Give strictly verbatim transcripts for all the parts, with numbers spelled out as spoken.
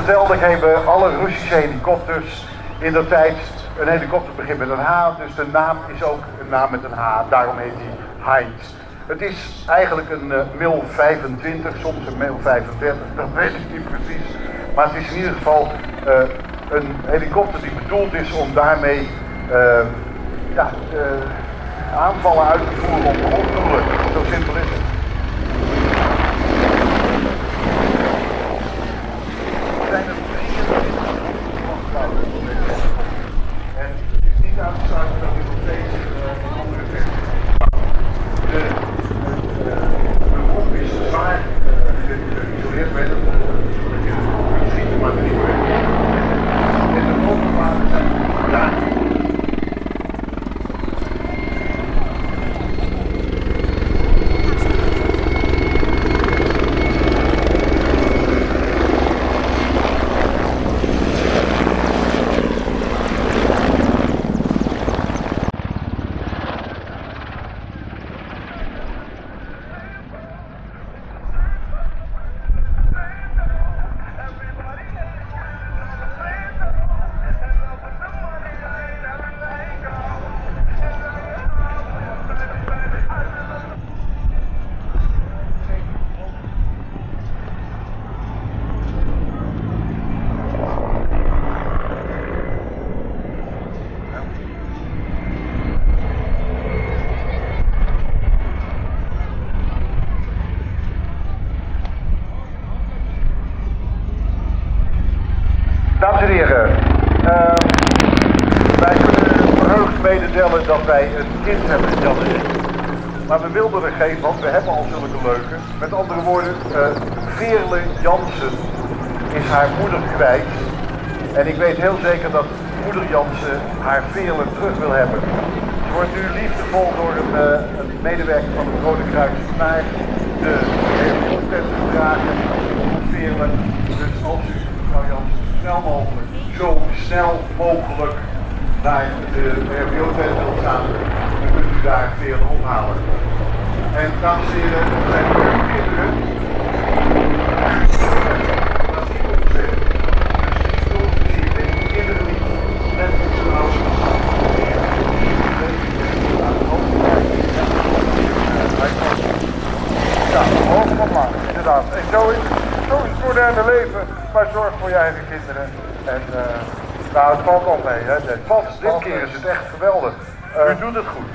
vertelde geven alle Russische helikopters in de tijd een helikopter begint met een H, dus de naam is ook een naam met een H, daarom heet hij Heinz. Het is eigenlijk een uh, Mil vijfentwintig, soms een Mil vijfendertig, dat weet ik niet precies. Maar het is in ieder geval uh, een helikopter die bedoeld is om daarmee uh, ja, uh, aanvallen uit te voeren op gronddoelen. Zo simpel is het. Er zijn er drieëntwintig en het is niet uit te sluiten dat dit nog steeds uh, een andere versie is. De, de, de romp is zwaar geïsoleerd met het, zodat je het kunt schieten, maar niet meer. En de motorplaten zijn daar. Dames en heren, uh, wij kunnen verheugd mededelen dat wij een kind hebben, Janne. Maar we wilden er geen, want we hebben al zulke leuke. Met andere woorden, uh, Veerle Jansen is haar moeder kwijt. En ik weet heel zeker dat moeder Jansen haar Veerle terug wil hebben. Ze wordt nu liefdevol door een, uh, een medewerker van het Rode Kruis naar de helikopter gedragen om Veerle. Dus als u, mevrouw Jansen, snel mogelijk, zo snel mogelijk naar de R V O-tent wilt gaan, dan kunt u daar Veerle ophalen. En dames en heren, er zijn weer kinderen. Dat is niet opgezet. Dus die zie je deze kinderen niet. Net zo oud. Ja, hoog van laag, inderdaad. En zo is, zo is het moderne leven, maar zorg voor je eigen kinderen. En uh, nou, het valt al mee, hè. Het valt, dit valt keer mee. Is het echt geweldig. Uh, U doet het goed.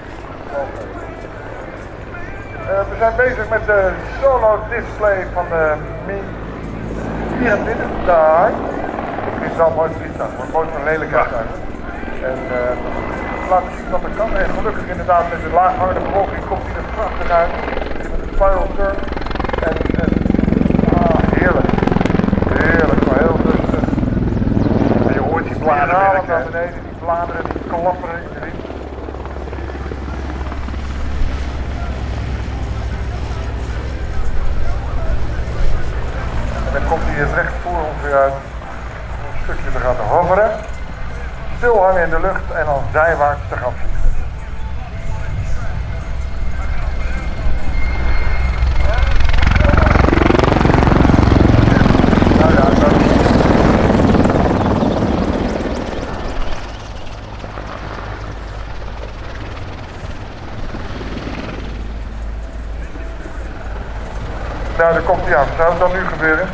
Uh, we zijn bezig met de solo display van de Mi vierentwintig. Daar. Het is wel een mooi vliegtuig, maar het wordt een lelijk uit. En uh, laten zien wat er kan. En gelukkig inderdaad met de laaghangende bewolking komt hij er prachtig uit. Met de spiral turn. En, en ah, heerlijk. Heerlijk, maar heel rustig. En je hoort die bladeren naar beneden, die bladeren die klapperen in de wind. En dan komt hij hier recht voor ons weer uit. Een stukje te gaan hoveren. Stil hangen in de lucht en dan zijwaarts te gaan vliegen. Nou ja, dat is... Nou, daar komt hij aan. Zou het dan nu gebeuren?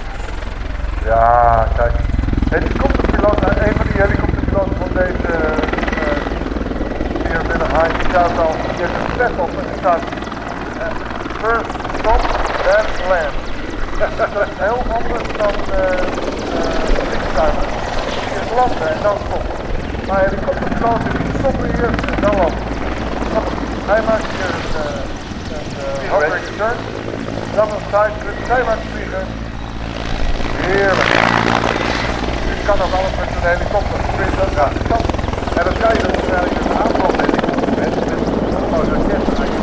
Ja, kijk. Helikopterpiloot, een van die helikopterpiloten van deze uh, vierentwintig Heinz staat al, die heeft een pet op en die staat uh, first stop, then land. Dat is heel anders dan vliegtuigen. Uh, uh, Eerst landen en dan stoppen. Maar helikopterpiloten die stoppen eerst en dan landen. Hij maakt hier een, uh, een uh, hovering turn, dan een sidetrip, zijwaarts vliegen. Heerlijk. Je kan ook alles met zo'n helikopter sprinten. Ja, dat kan. En dan kan je dan waarschijnlijk een aanval helikopter met een raket aan je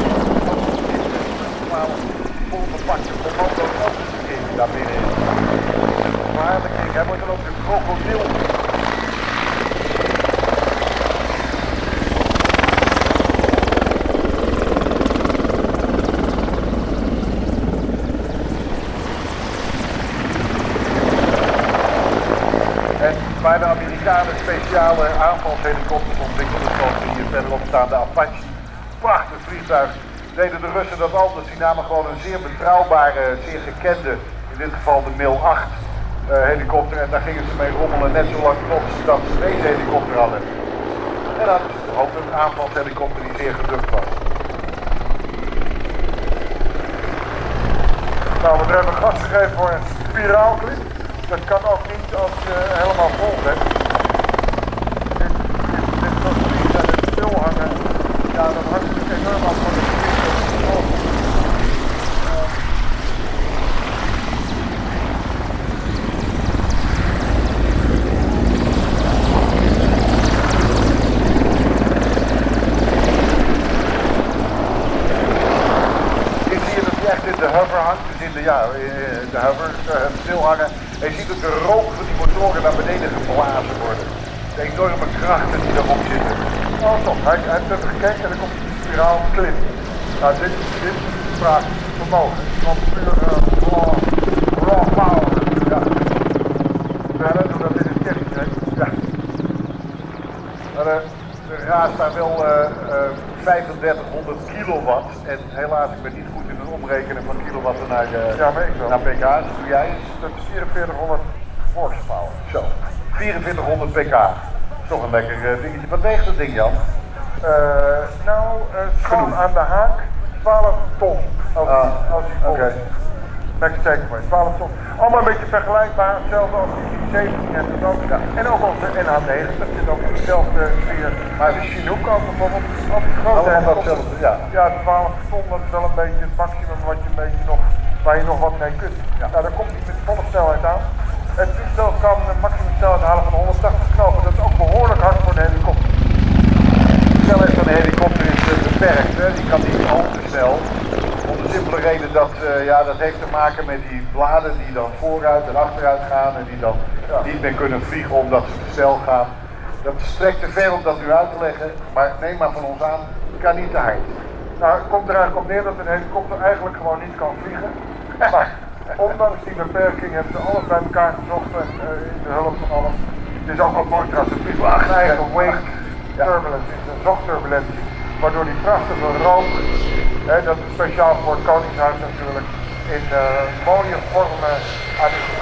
volgepakte commando op de king daar binnenin. Maar de king, hij wordt dan ook de krokodil. waar de Amerikanen speciale aanvalshelikopters ontwikkelden, zoals de hier verderop staande Apache. Prachtig vliegtuig. Deden de Russen dat anders. Die namen gewoon een zeer betrouwbare, zeer gekende, in dit geval de Mil acht uh, helikopter. En daar gingen ze mee rommelen net zo lang tot dat ze deze helikopter hadden. En dat is ook een aanvalshelikopter die zeer geducht was. Nou, we hebben gas gegeven voor een spiraalklip. Dat kan ook niet als je helemaal vol bent. Dit, dit, dit soort vliegen en het stil hangen, ja, dat hangt natuurlijk enorm af van de vlieg. De hover hangt, dus in de, ja, de hover, uh, stil hangen. En je ziet dat de rook van die motoren naar beneden geblazen worden. De enorme krachten die erop zitten. Oh toch, hij, hij heeft even gekeken en er komt een spiraal klip. Nou, dit, dit is prachtig vermogen. Want puur uh, raw, raw power. Ja. Verder, doordat dit is technisch is. Ja. Maar de, de raast daar wel uh, uh, vijfendertighonderd kilowatt. En helaas, ik ben niet goed in het omrekenen van kilowatt naar, uh, ja, maar ik wel. naar pk's. Doe jij eens? Dat is vierenveertighonderd horsepower. Zo, vierenveertighonderd pk. Toch een lekker uh, dingetje. Wat weegt dat ding, Jan? Uh, nou, uh, gewoon aan de haak twaalf ton. Als ah, hij vol okay. is. Max takeaway, twaalf ton. Allemaal een beetje vergelijkbaar, hetzelfde als de I zeventien en dat ook. Ja. En ook onze N H negentig zit ook in dezelfde sfeer. Maar de Chinook ook bijvoorbeeld, al die grote allemaal datzelfde, ja. Ja, twaalf ton, dat is wel een beetje het maximum wat je een beetje nog, waar je nog wat mee kunt. Ja. Nou, dan komt hij met volle snelheid aan. Het toestel kan een maximum snelheid halen van honderdtachtig knopen. Dat is ook behoorlijk hard voor de helikopter. De snelheid van de helikopter is uh, beperkt, hè? Die kan niet al te snel. Om de simpele reden dat, uh, ja, dat heeft te maken met die bladen die dan vooruit en achteruit gaan en die dan ja. niet meer kunnen vliegen omdat ze te snel gaan. Dat strekt te ver om dat nu uit te leggen, maar neem maar van ons aan, het kan niet te hard. Nou, het komt er eigenlijk op neer dat een helikopter eigenlijk gewoon niet kan vliegen. Maar ondanks die beperking hebben ze alles bij elkaar gezocht en uh, in de hulp van alles. Het is ook wat mooi trouwens, het vliegt een eigen wake turbulence, is een zochtturbulentie. Waardoor die prachtige rook, hè, dat is speciaal voor het Koningshuis natuurlijk, in uh, mooie vormen aan die